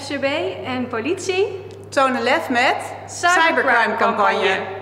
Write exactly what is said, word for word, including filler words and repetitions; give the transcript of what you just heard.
F C B en politie tonen lef met Cybercrime cybercrime campagne. campagne.